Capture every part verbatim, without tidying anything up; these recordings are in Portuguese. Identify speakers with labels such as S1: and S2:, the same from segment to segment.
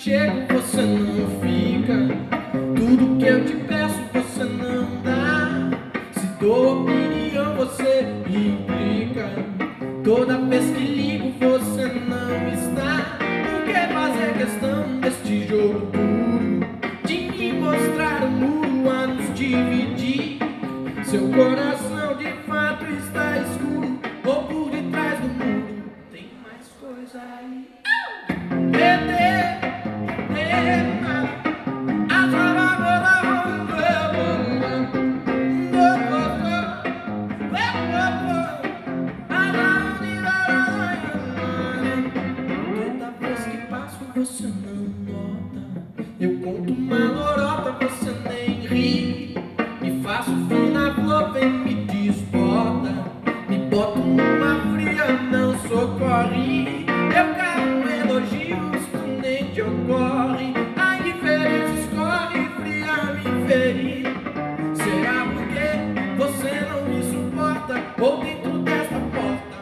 S1: chego, você não fica. Tudo que eu te peço, você não dá. Se dou opinião, você implica. Toda vez que ligo, você não está. Por que fazer questão deste jogo duro? De me mostrar o muro a nos dividir. Seu coração de fato está escuro, ou por detrás do muro tem mais coisa aí. Toda vez que passo você não nota. Eu conto uma lorota, você nem ri. Me faço fina flor, vem me desbota. Me boto numa fria, não socorre. Eu carro elogios que nem te ocorre. A indiferença escorre, fria me ferir. Será porque você não me suporta? Ou dentro desta porta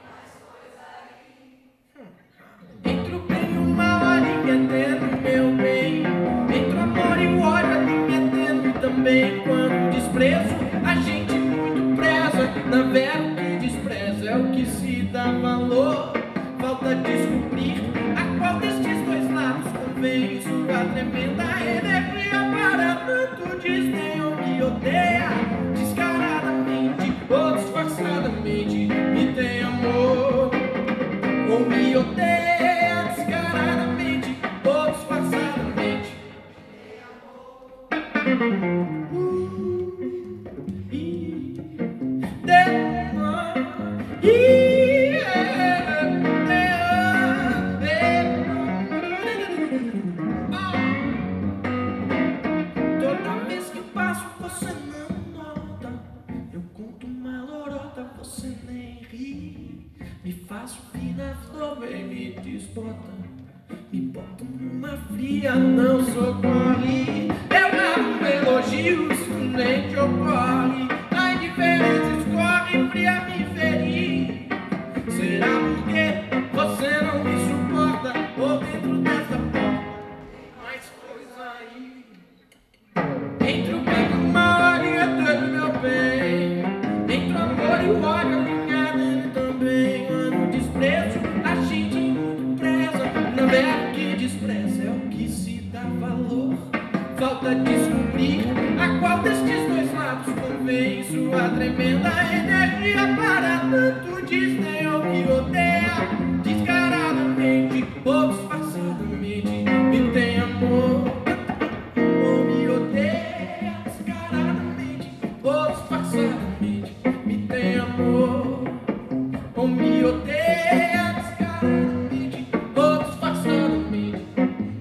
S1: entre o bem e o mal, a linha é tênue, meu bem. Entre o amor e o ódio, a linha é tênue também. Quando desprezo, a gente muito preza. Na vera, o que despreza é o que se dá valor. Falta descobrir a qual destes dois lados convém. Sua tremenda energia para tanto desdém. Ou me odeia descaradamente ou disfarçadamente. Me tem amor ou me odeia descaradamente ou disfarçadamente. Toda vez que passo você não nota. Eu conto uma lorota, você nem ri. Me faço fina flor, vem me desbota. Me boto numa fria, não socorre. Eu narro elogios que nem te ocorre. A indiferença escorre, fria me ferir. Será porque você não me suporta? Ou dentro dessa porta mais coisa aí. Entre o bem e o mal, a linha é tênue, meu bem. Entre o amor e o ódio, a linha é tênue também. Quando desprezo, a gente muito preza. Na vera, o que despreza é o que se dá valor. Falta descobrir a qual destes dois lados convém. Sua tremenda energia para tanto desdém. Ou me odeia descaradamente ou disfarçadamente. Me tem amor ou me odeia descaradamente ou disfarçadamente. Me tem amor ou me odeia descaradamente ou disfarçadamente.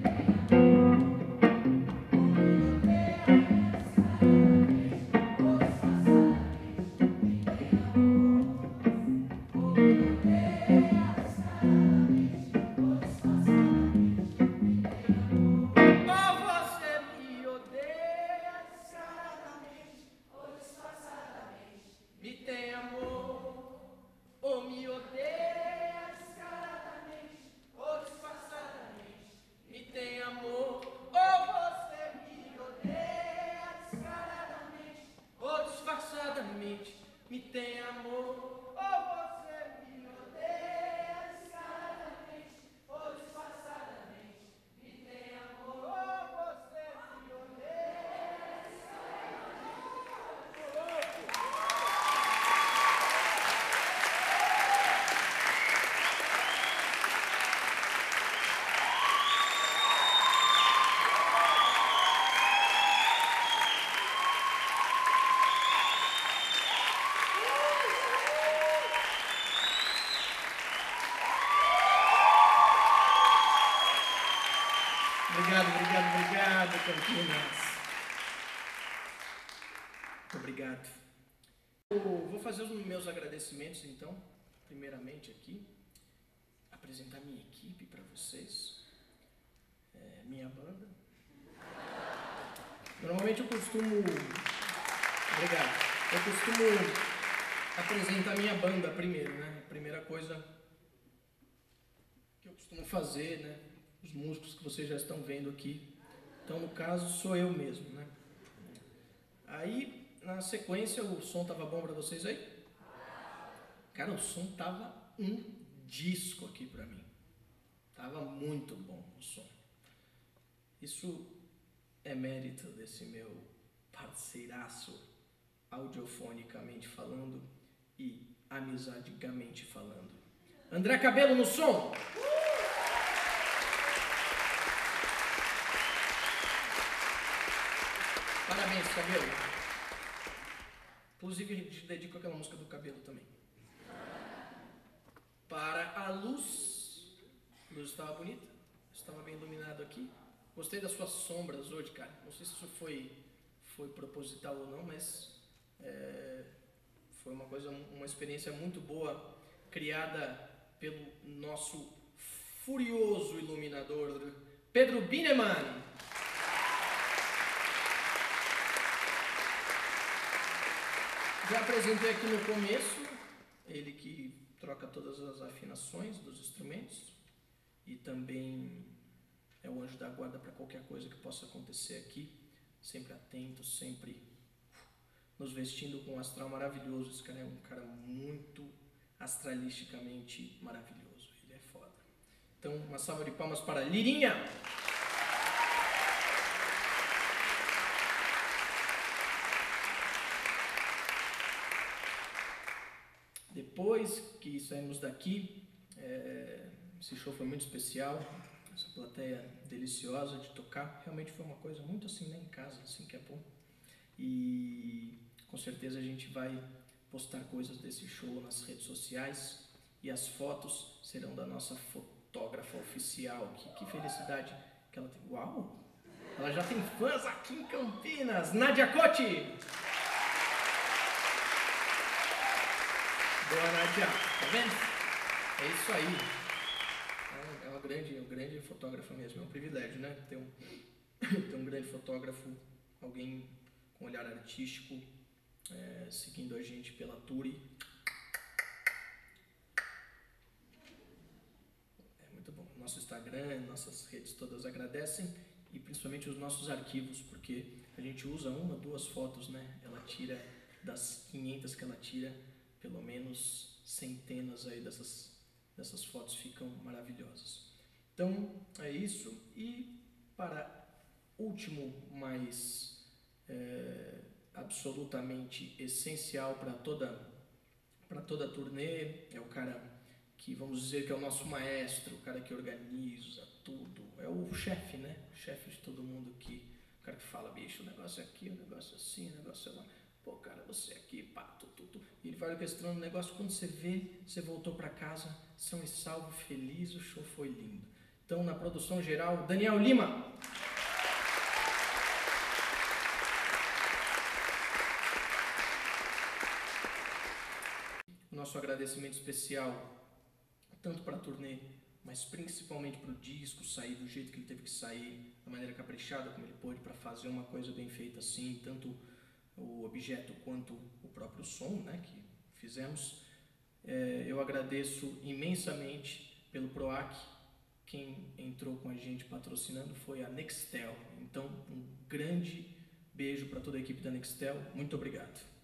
S1: Me tem amor, ou você me odeia descaradamente, ou disfarçadamente. Me tem amor, ou você me odeia Obrigado, obrigado, obrigado, Campinas. Obrigado. Eu vou fazer os meus agradecimentos, então, primeiramente aqui, apresentar minha equipe para vocês, é, minha banda. Normalmente eu costumo, obrigado, eu costumo apresentar minha banda primeiro, né? A primeira coisa que eu costumo fazer, né? os músicos que vocês já estão vendo aqui. Então, no caso, sou eu mesmo, né? Aí, na sequência, o som tava bom para vocês aí? Cara, o som tava um disco aqui para mim. Tava muito bom o som. Isso é mérito desse meu parceiraço, audiofonicamente falando e amizadigamente falando. André Cabelo no som! Parabéns, Cabelo. Inclusive, dedico aquela música do Cabelo também. Para a luz. A luz estava bonita, estava bem iluminado aqui. Gostei das suas sombras hoje, cara. Não sei se isso foi, foi proposital ou não, mas é, foi uma coisa, uma experiência muito boa, criada pelo nosso furioso iluminador, Pedro Bineman. Já apresentei aqui no começo, ele que troca todas as afinações dos instrumentos e também é o anjo da guarda para qualquer coisa que possa acontecer aqui, sempre atento, sempre nos vestindo com um astral maravilhoso. Esse cara é um cara muito astralisticamente maravilhoso, ele é foda. Então, uma salva de palmas para Lirinha! Depois que saímos daqui, é, esse show foi muito especial, essa plateia deliciosa de tocar, realmente foi uma coisa muito assim, né, em casa, assim que é bom. E com certeza a gente vai postar coisas desse show nas redes sociais e as fotos serão da nossa fotógrafa oficial. Que, que felicidade que ela tem. Uau! Ela já tem fãs aqui em Campinas! Nadia Cotti! Boa, Nadia, tá vendo? É isso aí. É uma grande, uma grande fotógrafa mesmo, é um privilégio, né? Ter um, ter um grande fotógrafo, alguém com olhar artístico, é, seguindo a gente pela Turi. É muito bom. Nosso Instagram, nossas redes todas agradecem e principalmente os nossos arquivos, porque a gente usa uma, duas fotos, né? Ela tira das quinhentas que ela tira, pelo menos centenas aí dessas, dessas fotos ficam maravilhosas. Então é isso. E para último, mas é, absolutamente essencial para toda, para toda a turnê, é o cara que, vamos dizer, que é o nosso maestro, o cara que organiza tudo, é o chefe, né? O chefe de todo mundo, que, o cara que fala, bicho, o negócio é aqui, o negócio é assim, o negócio é lá. Pô, cara, você aqui, pá, tudo, tudo. E ele vai orquestrando o negócio. Quando você vê, você voltou para casa, são e salvo, feliz, o show foi lindo. Então, na produção geral, Daniel Lima. O nosso agradecimento especial, tanto para a turnê, mas principalmente para o disco sair do jeito que ele teve que sair, da maneira caprichada como ele pôde, para fazer uma coisa bem feita assim, tanto o objeto quanto o próprio som, né, que fizemos. É, eu agradeço imensamente pelo PROAC. Quem entrou com a gente patrocinando foi a Nextel. Então, um grande beijo para toda a equipe da Nextel. Muito obrigado.